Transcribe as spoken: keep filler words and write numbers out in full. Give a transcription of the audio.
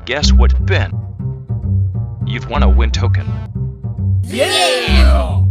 guess what it's been. You've won a win token. Yeah!